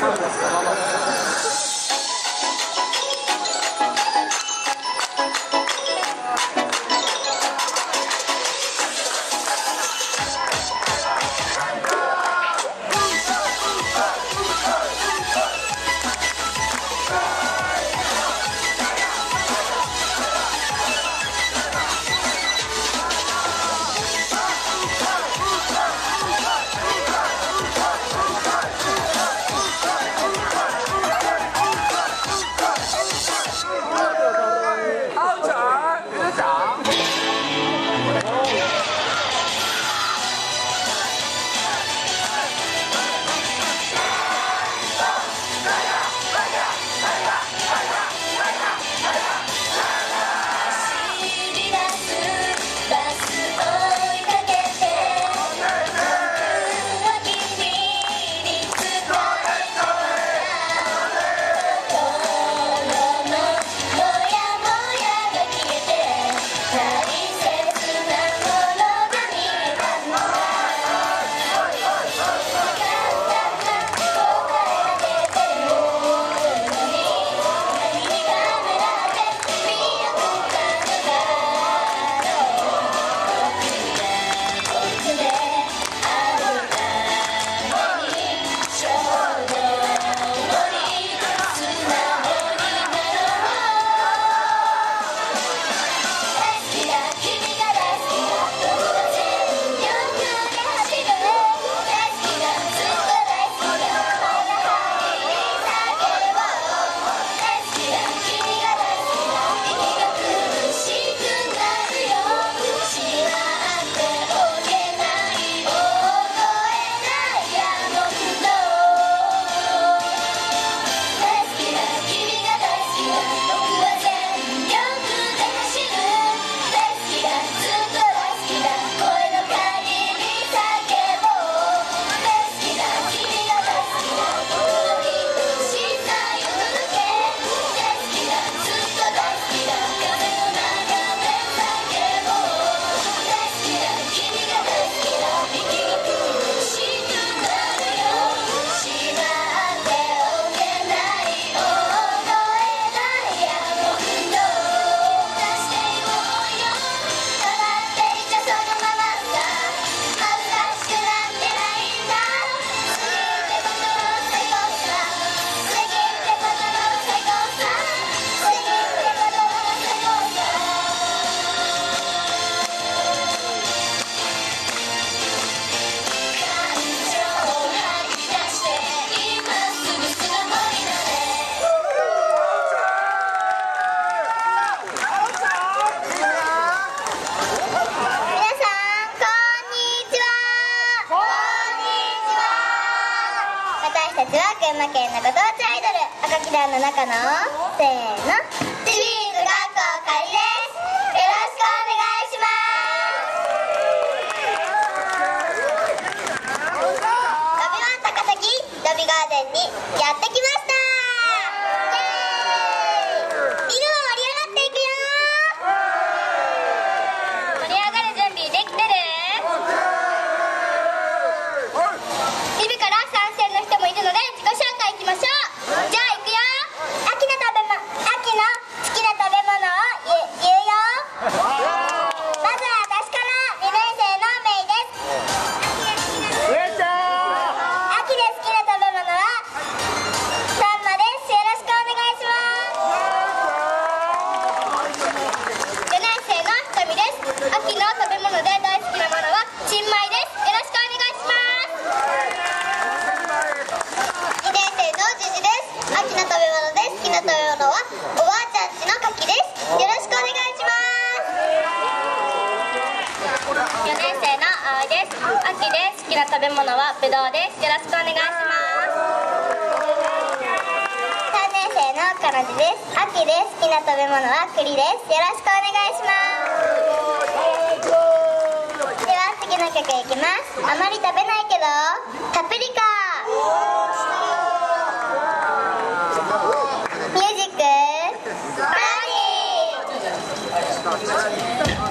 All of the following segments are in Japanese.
群馬県のご当地アイドル赤木団の中のせーのチビーズ学校かりです。よろしくお願いします。ロビワン高崎ロビガーデンにやってきました。イエーイ。みんなも盛り上がっていくよ。盛り上がる準備できてる？イブから参戦の人もいるので自己紹介いきましょう。じゃあいくよ。秋の好きな食べ物を言うよ。まずは私から2年生のメイです。秋で好きな食べ物はサンマです。よろしくお願いします。4年生のひとみです。秋の食べ物で大好きなものは新米です。よろしくお願いします。2年生のじじです。秋の食べ物で好きな食べ物はおばあちゃんちの柿です。よろしくお願いします。4年生のあおいです。秋で好きな食べ物はぶどうです。よろしくお願いします。3年生のかなじです。秋で好きな食べ物は栗です。よろしくお願いします。では次の曲いきます。あまり食べないけどパプリカ。ミュージックスターティー。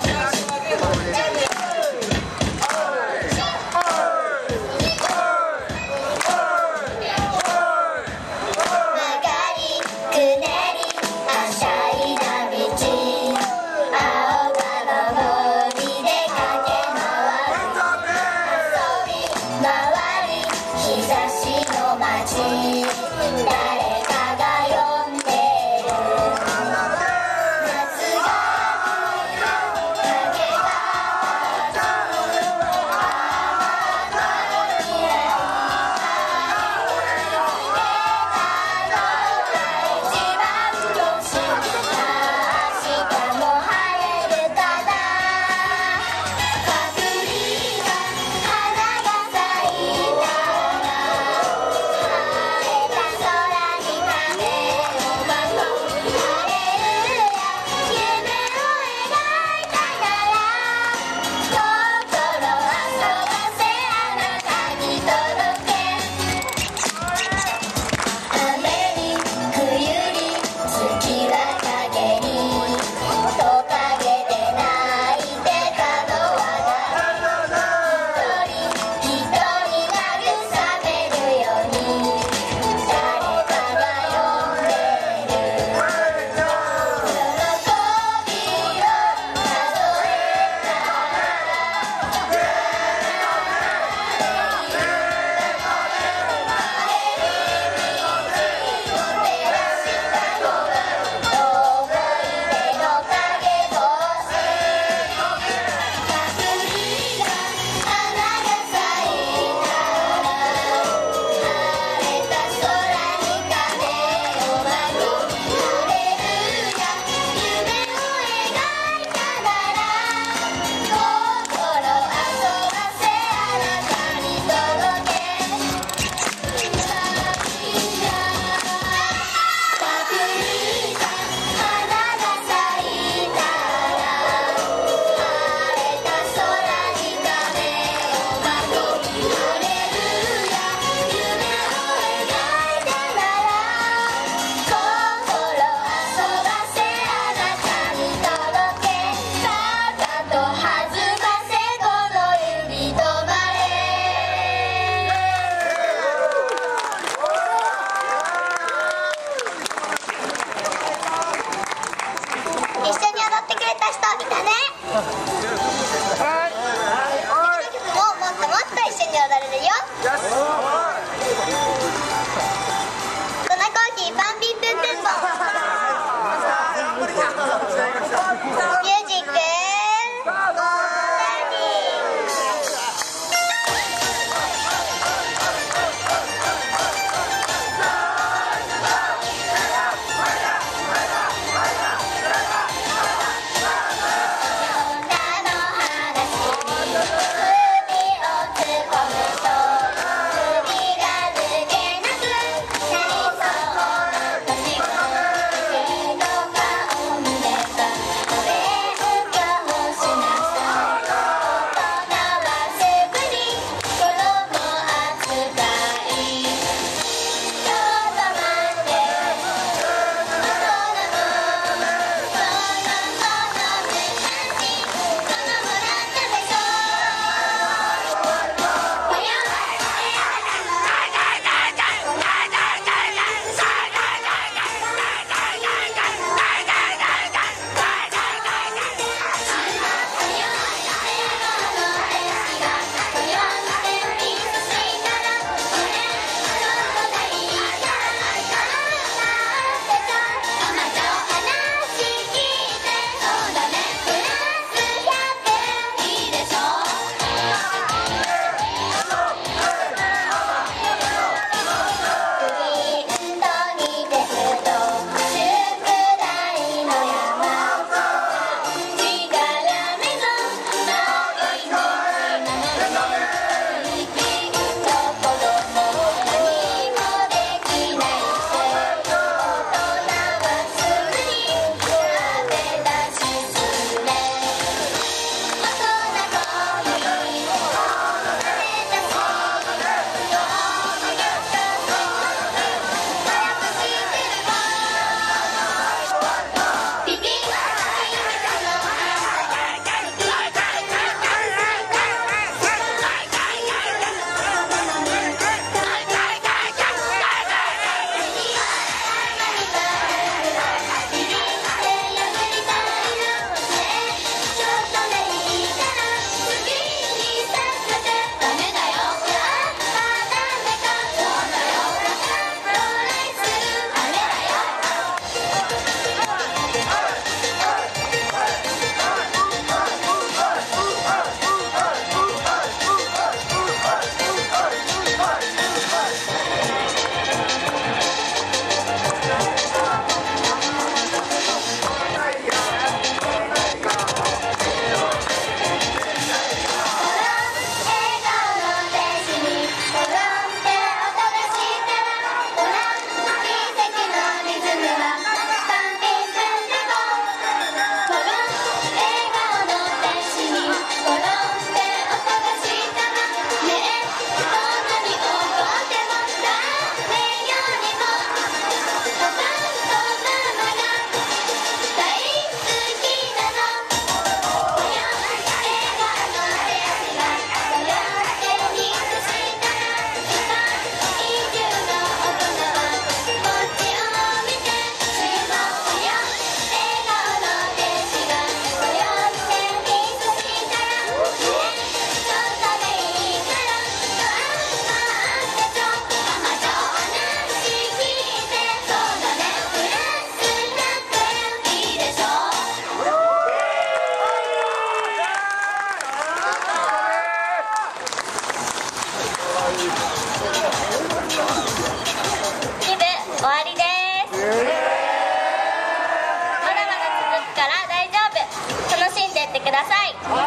ださい。物販にな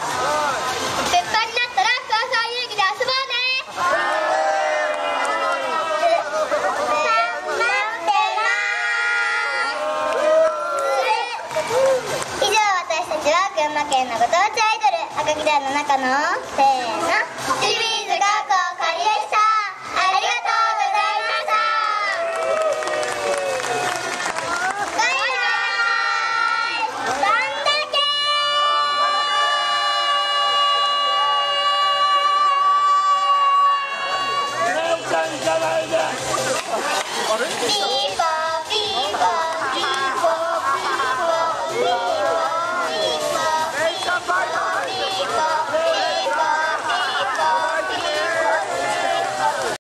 ったらふわふわ遊戯で遊ぼうね。待ってます。以上、私たちは群馬県のご当地アイドル赤木団の中のせーの